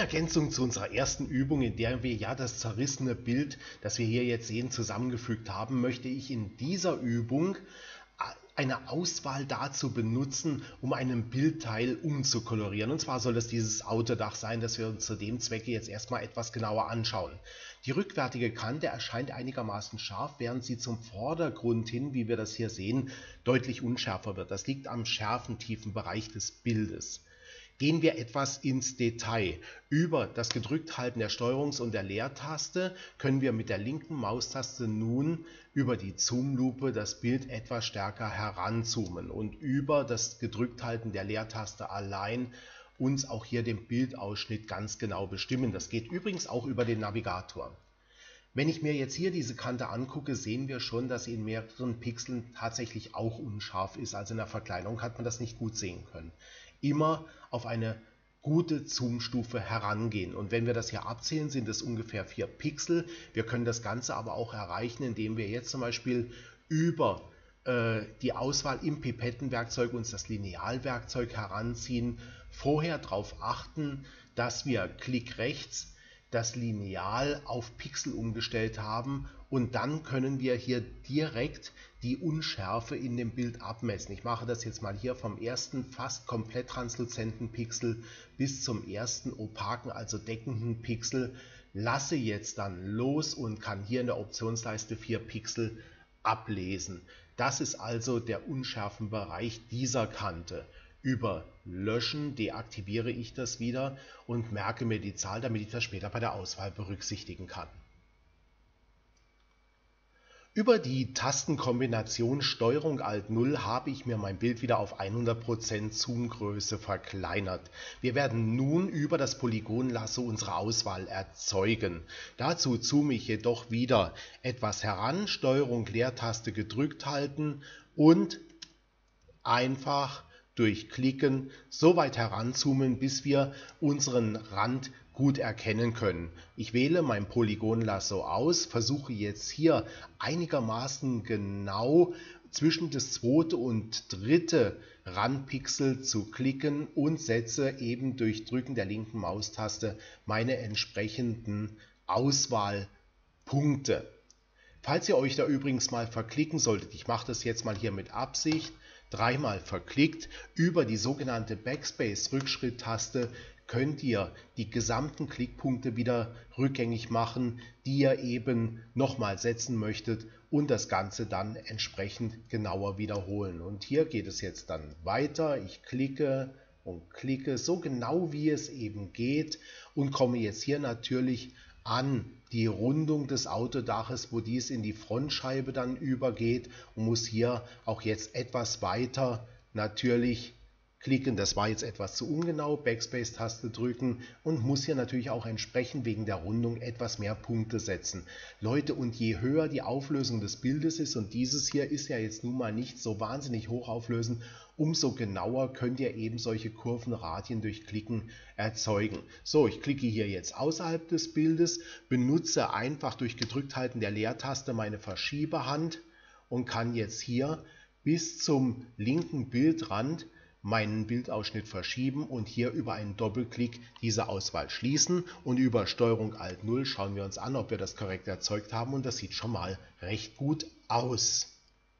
Ergänzung zu unserer ersten Übung, in der wir ja das zerrissene Bild, das wir hier jetzt sehen, zusammengefügt haben, möchte ich in dieser Übung eine Auswahl dazu benutzen, um einen Bildteil umzukolorieren. Und zwar soll es dieses Autodach sein, das wir uns zu dem Zwecke jetzt erstmal etwas genauer anschauen. Die rückwärtige Kante erscheint einigermaßen scharf, während sie zum Vordergrund hin, wie wir das hier sehen, deutlich unschärfer wird. Das liegt am Schärfentiefenbereich des Bildes. Gehen wir etwas ins Detail. Über das Gedrückthalten der Steuerungs- und der Leertaste können wir mit der linken Maustaste nun über die Zoomlupe das Bild etwas stärker heranzoomen und über das Gedrückthalten der Leertaste allein uns auch hier den Bildausschnitt ganz genau bestimmen. Das geht übrigens auch über den Navigator. Wenn ich mir jetzt hier diese Kante angucke, sehen wir schon, dass sie in mehreren Pixeln tatsächlich auch unscharf ist. Also in der Verkleinerung hat man das nicht gut sehen können. Immer auf eine gute Zoomstufe herangehen. Und wenn wir das hier abzählen, sind es ungefähr 4 Pixel. Wir können das Ganze aber auch erreichen, indem wir jetzt zum Beispiel über die Auswahl im Pipettenwerkzeug uns das Linealwerkzeug heranziehen. Vorher darauf achten, dass wir Klick rechts das Lineal auf Pixel umgestellt haben und dann können wir hier direkt die Unschärfe in dem Bild abmessen. Ich mache das jetzt mal hier vom ersten fast komplett transluzenten Pixel bis zum ersten opaken, also deckenden Pixel, lasse jetzt dann los und kann hier in der Optionsleiste 4 Pixel ablesen. Das ist also der Unschärfenbereich dieser Kante. Über Löschen deaktiviere ich das wieder und merke mir die Zahl, damit ich das später bei der Auswahl berücksichtigen kann. Über die Tastenkombination STRG Alt 0 habe ich mir mein Bild wieder auf 100% Zoomgröße verkleinert. Wir werden nun über das Polygonlasso unsere Auswahl erzeugen. Dazu zoome ich jedoch wieder etwas heran, STRG Leertaste gedrückt halten und einfach durch Klicken so weit heranzoomen, bis wir unseren Rand gut erkennen können. Ich wähle mein Polygonlasso aus, versuche jetzt hier einigermaßen genau zwischen das zweite und dritte Randpixel zu klicken und setze eben durch Drücken der linken Maustaste meine entsprechenden Auswahlpunkte. Falls ihr euch da übrigens mal verklicken solltet, ich mache das jetzt mal hier mit Absicht, dreimal verklickt, über die sogenannte Backspace-Rückschritt-Taste könnt ihr die gesamten Klickpunkte wieder rückgängig machen, die ihr eben nochmal setzen möchtet und das Ganze dann entsprechend genauer wiederholen. Und hier geht es jetzt dann weiter. Ich klicke und klicke so genau wie es eben geht und komme jetzt hier natürlich an die Rundung des Autodaches, wo dies in die Frontscheibe dann übergeht und muss hier auch jetzt etwas weiter natürlich klicken. Das war jetzt etwas zu ungenau, Backspace-Taste drücken und muss hier natürlich auch entsprechend wegen der Rundung etwas mehr Punkte setzen. Leute, und je höher die Auflösung des Bildes ist, und dieses hier ist ja jetzt nun mal nicht so wahnsinnig hoch auflösend, umso genauer könnt ihr eben solche Kurvenradien durch Klicken erzeugen. So, ich klicke hier jetzt außerhalb des Bildes, benutze einfach durch Gedrückthalten der Leertaste meine Verschiebehand und kann jetzt hier bis zum linken Bildrand meinen Bildausschnitt verschieben und hier über einen Doppelklick diese Auswahl schließen und über STRG Alt 0 schauen wir uns an, ob wir das korrekt erzeugt haben und das sieht schon mal recht gut aus.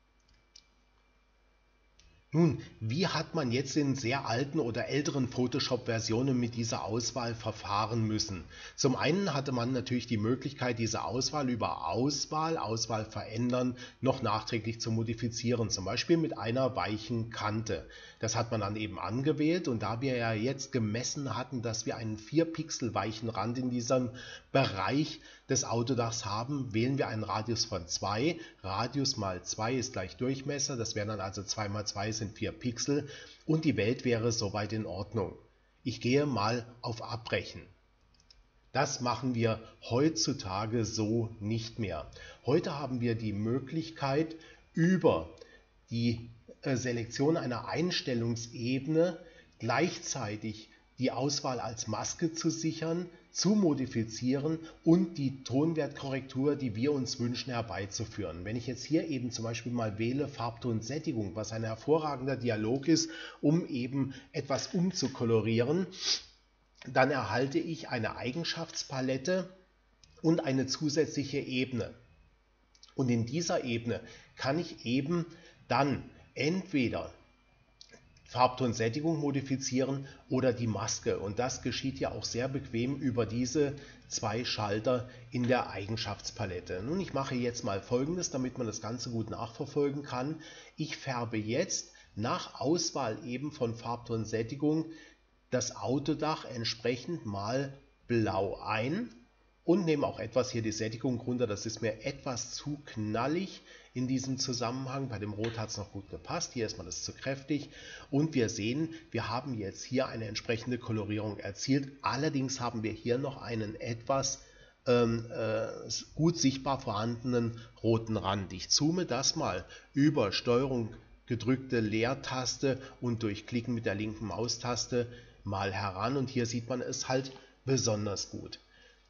Nun, wie hat man jetzt in sehr alten oder älteren Photoshop-Versionen mit dieser Auswahl verfahren müssen? Zum einen hatte man natürlich die Möglichkeit, diese Auswahl über Auswahl verändern, noch nachträglich zu modifizieren, zum Beispiel mit einer weichen Kante. Das hat man dann eben angewählt und da wir ja jetzt gemessen hatten, dass wir einen 4 Pixel weichen Rand in diesem Bereich des Autodachs haben, wählen wir einen Radius von 2. Radius mal 2 ist gleich Durchmesser, das wären dann also 2 mal 2 sind 4 Pixel und die Welt wäre soweit in Ordnung. Ich gehe mal auf Abbrechen. Das machen wir heutzutage so nicht mehr. Heute haben wir die Möglichkeit, über die Selektion einer Einstellungsebene gleichzeitig die Auswahl als Maske zu sichern, zu modifizieren und die Tonwertkorrektur, die wir uns wünschen, herbeizuführen. Wenn ich jetzt hier eben zum Beispiel mal wähle Farbton Sättigung, was ein hervorragender Dialog ist, um eben etwas umzukolorieren, dann erhalte ich eine Eigenschaftspalette und eine zusätzliche Ebene. Und in dieser Ebene kann ich eben dann entweder Farbtonsättigung modifizieren oder die Maske. Und das geschieht ja auch sehr bequem über diese zwei Schalter in der Eigenschaftspalette. Nun, ich mache jetzt mal Folgendes, damit man das Ganze gut nachverfolgen kann. Ich färbe jetzt nach Auswahl eben von Farbtonsättigung das Autodach entsprechend mal blau ein und nehme auch etwas hier die Sättigung runter. Das ist mir etwas zu knallig in diesem Zusammenhang. Bei dem Rot hat es noch gut gepasst. Hier ist mir das zu kräftig. Und wir sehen, wir haben jetzt hier eine entsprechende Kolorierung erzielt. Allerdings haben wir hier noch einen etwas gut sichtbar vorhandenen roten Rand. Ich zoome das mal über Steuerung gedrückte Leertaste und durch Klicken mit der linken Maustaste mal heran. Und hier sieht man es halt besonders gut.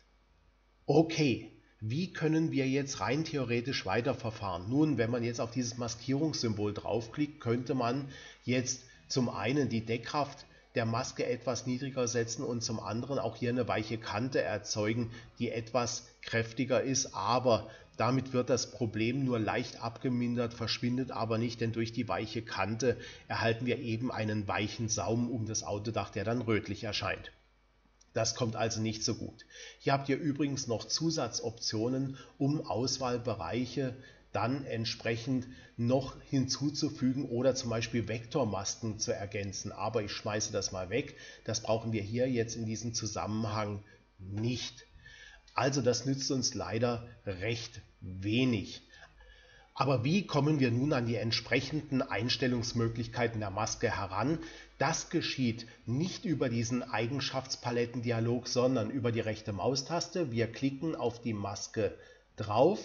Okay, wie können wir jetzt rein theoretisch weiterverfahren? Nun, wenn man jetzt auf dieses Maskierungssymbol draufklickt, könnte man jetzt zum einen die Deckkraft der Maske etwas niedriger setzen und zum anderen auch hier eine weiche Kante erzeugen, die etwas kräftiger ist, aber damit wird das Problem nur leicht abgemindert, verschwindet aber nicht, denn durch die weiche Kante erhalten wir eben einen weichen Saum um das Autodach, der dann rötlich erscheint. Das kommt also nicht so gut. Hier habt ihr übrigens noch Zusatzoptionen, um Auswahlbereiche dann entsprechend noch hinzuzufügen oder zum Beispiel Vektormasken zu ergänzen. Aber ich schmeiße das mal weg. Das brauchen wir hier jetzt in diesem Zusammenhang nicht. Also das nützt uns leider recht wenig. Aber wie kommen wir nun an die entsprechenden Einstellungsmöglichkeiten der Maske heran? Das geschieht nicht über diesen Eigenschaftspalettendialog, sondern über die rechte Maustaste. Wir klicken auf die Maske drauf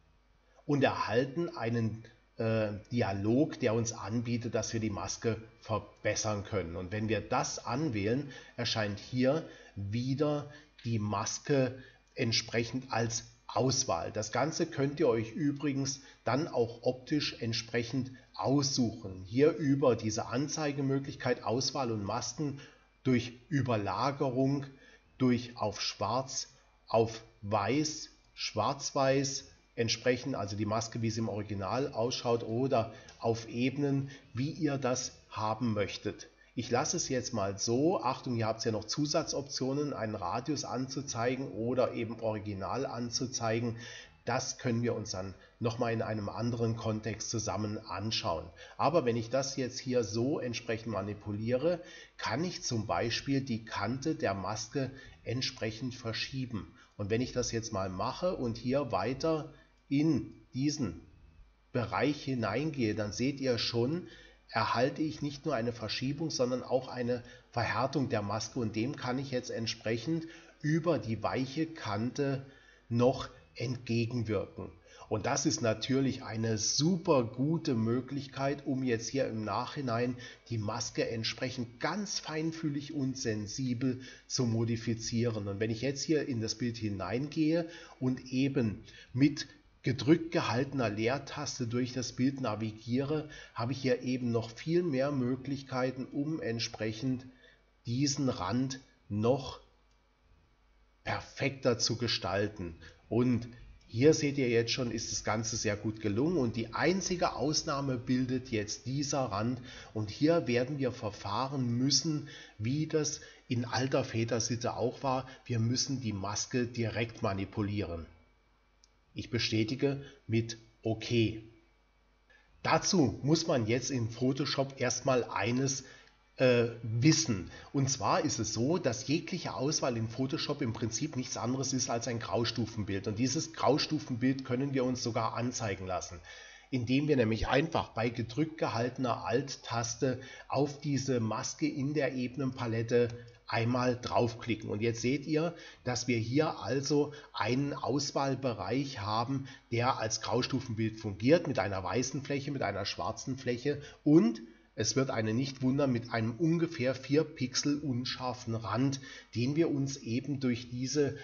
und erhalten einen Dialog, der uns anbietet, dass wir die Maske verbessern können. Und wenn wir das anwählen, erscheint hier wieder die Maske entsprechend als Auswahl. Das Ganze könnt ihr euch übrigens dann auch optisch entsprechend aussuchen. Hier über diese Anzeigemöglichkeit Auswahl und Masken durch Überlagerung, durch auf Schwarz, auf Weiß, Schwarz-Weiß entsprechend, also die Maske, wie sie im Original ausschaut, oder auf Ebenen, wie ihr das haben möchtet. Ich lasse es jetzt mal so. Achtung, ihr habt ja noch Zusatzoptionen, einen Radius anzuzeigen oder eben Original anzuzeigen. Das können wir uns dann nochmal in einem anderen Kontext zusammen anschauen. Aber wenn ich das jetzt hier so entsprechend manipuliere, kann ich zum Beispiel die Kante der Maske entsprechend verschieben. Und wenn ich das jetzt mal mache und hier weiter in diesen Bereich hineingehe, dann seht ihr schon, erhalte ich nicht nur eine Verschiebung, sondern auch eine Verhärtung der Maske und dem kann ich jetzt entsprechend über die weiche Kante noch entgegenwirken. Und das ist natürlich eine super gute Möglichkeit, um jetzt hier im Nachhinein die Maske entsprechend ganz feinfühlig und sensibel zu modifizieren. Und wenn ich jetzt hier in das Bild hineingehe und eben mit gedrückt gehaltener Leertaste durch das Bild navigiere, habe ich hier eben noch viel mehr Möglichkeiten, um entsprechend diesen Rand noch perfekter zu gestalten. Und hier seht ihr jetzt schon, ist das Ganze sehr gut gelungen und die einzige Ausnahme bildet jetzt dieser Rand und hier werden wir verfahren müssen, wie das in alter Vätersitte auch war. Wir müssen die Maske direkt manipulieren. Ich bestätige mit OK. Dazu muss man jetzt in Photoshop erstmal eines wissen. Und zwar ist es so, dass jegliche Auswahl in Photoshop im Prinzip nichts anderes ist als ein Graustufenbild. Und dieses Graustufenbild können wir uns sogar anzeigen lassen, indem wir nämlich einfach bei gedrückt gehaltener Alt-Taste auf diese Maske in der Ebenenpalette einmal draufklicken. Und jetzt seht ihr, dass wir hier also einen Auswahlbereich haben, der als Graustufenbild fungiert, mit einer weißen Fläche, mit einer schwarzen Fläche und es wird einen nicht wundern mit einem ungefähr 4 Pixel unscharfen Rand, den wir uns eben durch diese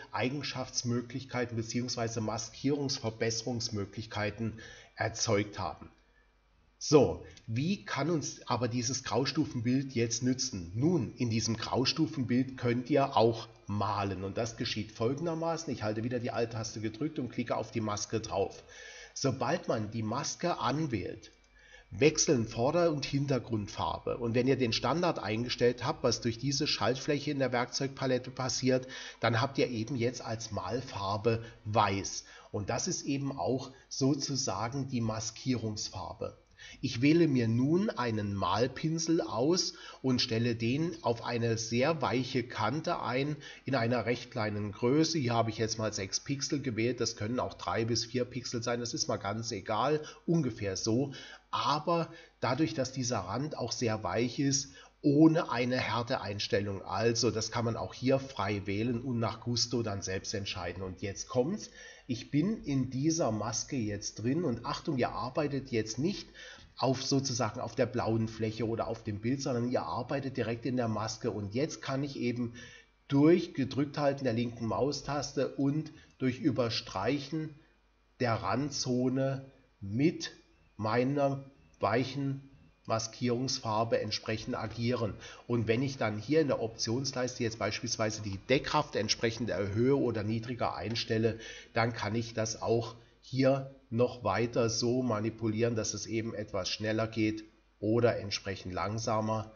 Eigenschaftsmöglichkeiten bzw. Maskierungsverbesserungsmöglichkeiten erzeugt haben. So, wie kann uns aber dieses Graustufenbild jetzt nützen? Nun, in diesem Graustufenbild könnt ihr auch malen und das geschieht folgendermaßen. Ich halte wieder die Alt-Taste gedrückt und klicke auf die Maske drauf. Sobald man die Maske anwählt, wechseln Vorder- und Hintergrundfarbe. Und wenn ihr den Standard eingestellt habt, was durch diese Schaltfläche in der Werkzeugpalette passiert, dann habt ihr eben jetzt als Malfarbe weiß. Und das ist eben auch sozusagen die Maskierungsfarbe. Ich wähle mir nun einen Malpinsel aus und stelle den auf eine sehr weiche Kante ein in einer recht kleinen Größe. Hier habe ich jetzt mal 6 Pixel gewählt, das können auch 3 bis 4 Pixel sein, das ist mal ganz egal, ungefähr so. Aber dadurch, dass dieser Rand auch sehr weich ist, ohne eine Härteeinstellung. Also das kann man auch hier frei wählen und nach Gusto dann selbst entscheiden. Und jetzt kommt's. Ich bin in dieser Maske jetzt drin und Achtung, ihr arbeitet jetzt nicht auf sozusagen auf der blauen Fläche oder auf dem Bild, sondern ihr arbeitet direkt in der Maske. Und jetzt kann ich eben durch gedrückt halten der linken Maustaste und durch Überstreichen der Randzone mit meiner weichen Maskierungsfarbe entsprechend agieren. Und wenn ich dann hier in der Optionsleiste jetzt beispielsweise die Deckkraft entsprechend erhöhe oder niedriger einstelle, dann kann ich das auch hier noch weiter so manipulieren, dass es eben etwas schneller geht oder entsprechend langsamer.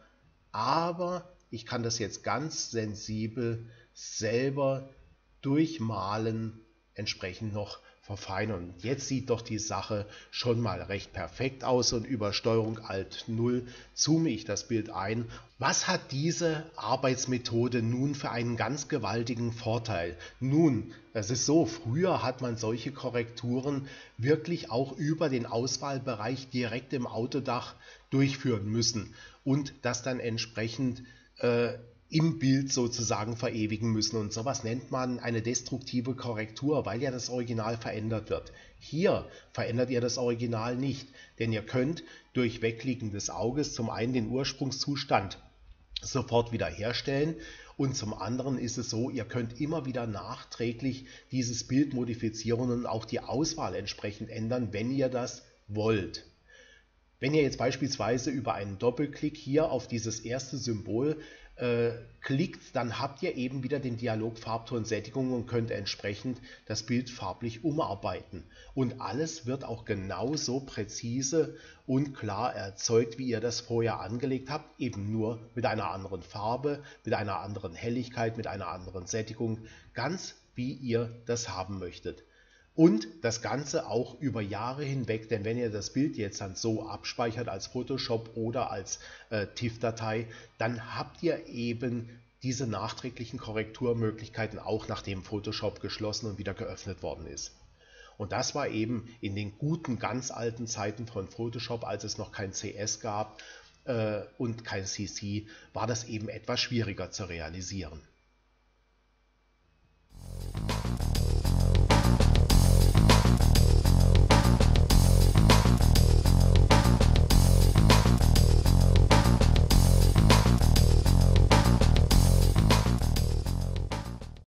Aber ich kann das jetzt ganz sensibel selber durch Malen entsprechend noch verfeinern. Und jetzt sieht doch die Sache schon mal recht perfekt aus und über Steuerung Alt 0 zoome ich das Bild ein. Was hat diese Arbeitsmethode nun für einen ganz gewaltigen Vorteil? Nun, es ist so, früher hat man solche Korrekturen wirklich auch über den Auswahlbereich direkt im Autodach durchführen müssen und das dann entsprechend im Bild sozusagen verewigen müssen. Und sowas nennt man eine destruktive Korrektur, weil ja das Original verändert wird. Hier verändert ihr das Original nicht, denn ihr könnt durch Wegklicken des Auges zum einen den Ursprungszustand sofort wiederherstellen und zum anderen ist es so, ihr könnt immer wieder nachträglich dieses Bild modifizieren und auch die Auswahl entsprechend ändern, wenn ihr das wollt. Wenn ihr jetzt beispielsweise über einen Doppelklick hier auf dieses erste Symbol klickt, dann habt ihr eben wieder den Dialog Farbton Sättigung und könnt entsprechend das Bild farblich umarbeiten. Und alles wird auch genauso präzise und klar erzeugt, wie ihr das vorher angelegt habt, eben nur mit einer anderen Farbe, mit einer anderen Helligkeit, mit einer anderen Sättigung, ganz wie ihr das haben möchtet. Und das Ganze auch über Jahre hinweg, denn wenn ihr das Bild jetzt dann so abspeichert als Photoshop oder als TIFF-Datei, dann habt ihr eben diese nachträglichen Korrekturmöglichkeiten auch nachdem Photoshop geschlossen und wieder geöffnet worden ist. Und das war eben in den guten, ganz alten Zeiten von Photoshop, als es noch kein CS gab und kein CC, war das eben etwas schwieriger zu realisieren.